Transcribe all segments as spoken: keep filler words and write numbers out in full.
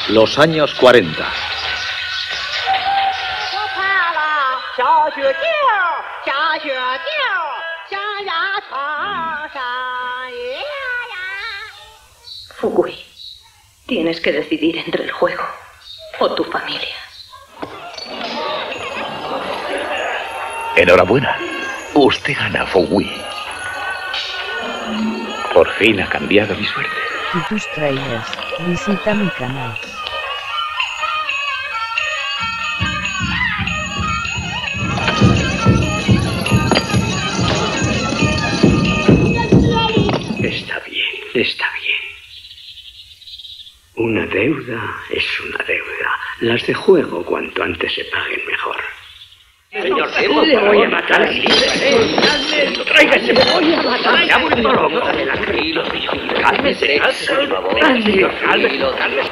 Los años cuarenta. Fugui, tienes que decidir entre el juego o tu familia. Enhorabuena. Usted gana, Fugui. Por fin ha cambiado mi suerte. Y tus trailers, visita mi canal. Está bien, está bien. Una deuda es una deuda. Las de juego cuanto antes se paguen mejor. Señor, le voy a matar a mi ¡Tráigase! ¡Le voy a matar! ¡Ya vuelto loco! Tranquilo, cálmese. Tranquilo, cálmese.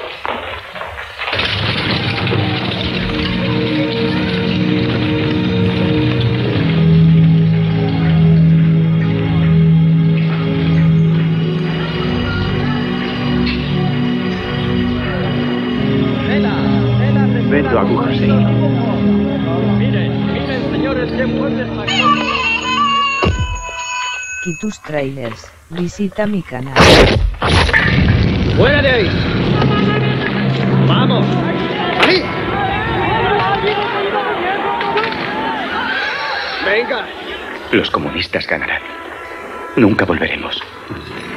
Vendo agujas, sí. Miren, miren, señores, qué fuerte está. Y tus trailers, visita mi canal. ¡Fuera de ahí! ¡Vamos! ¡Ahí! ¡Venga! Los comunistas ganarán. Nunca volveremos.